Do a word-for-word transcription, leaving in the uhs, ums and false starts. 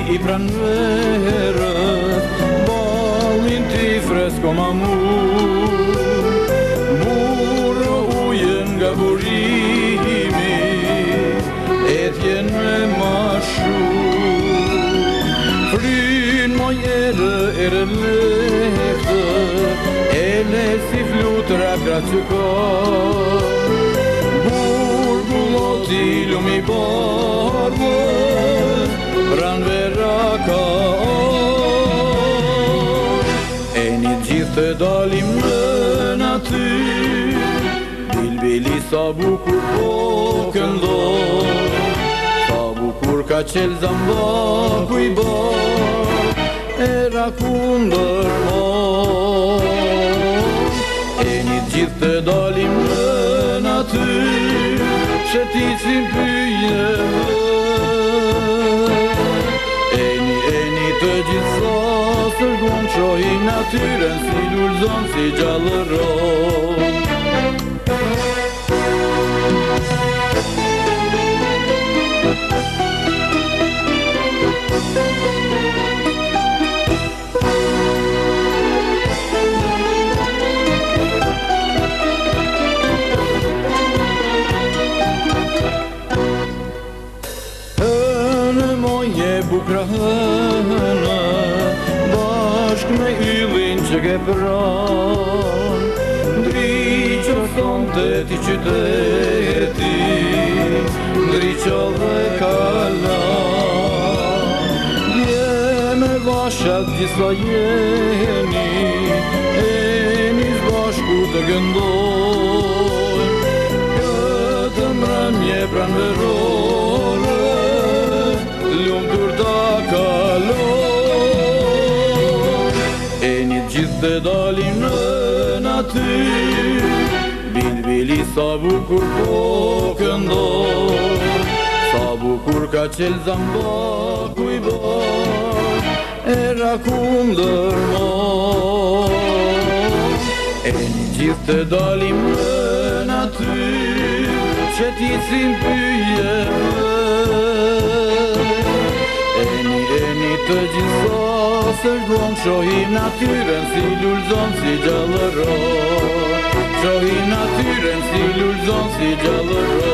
i pranverët, balin ti fresko ma mur, burë ujen nga burimi, etjen me ma shumë. Fryn moj erë, erë lehtë, e le si flutra gratë ka, burë bulloti lumi bardë, pranvera ka. E një gjithë të dalim në natyrë, bilbili sa bukur po këndon, sa bukur ka qel zambaku i bar, era kundër mon. E një gjithë të dalim në natyrë, shëticim pyje, eni, eni të gjitha sërgon, shohim natyren si lulzon, si gjallëron. Bukra hënë, bashk me yllin që ke pran, ndriqo thonte ti qyteti, ndriqo dhe kalan. Je me vashat disa jeni, e nis bashku të gëndojnë, këtë mrëmje pranverore, lumtur ta kalon. E një gjithë të dalim në natyrë, bilbili sa bukur po këndon, sa bukur ka qel zambaku i bar, era kundër mon. E një gjithë të dalim në natyrë, qëticim pyje, të gjitha sërgon, shohim natyren si lulzon, si gjallëron, shohim natyren si lulzon, si gjallëron.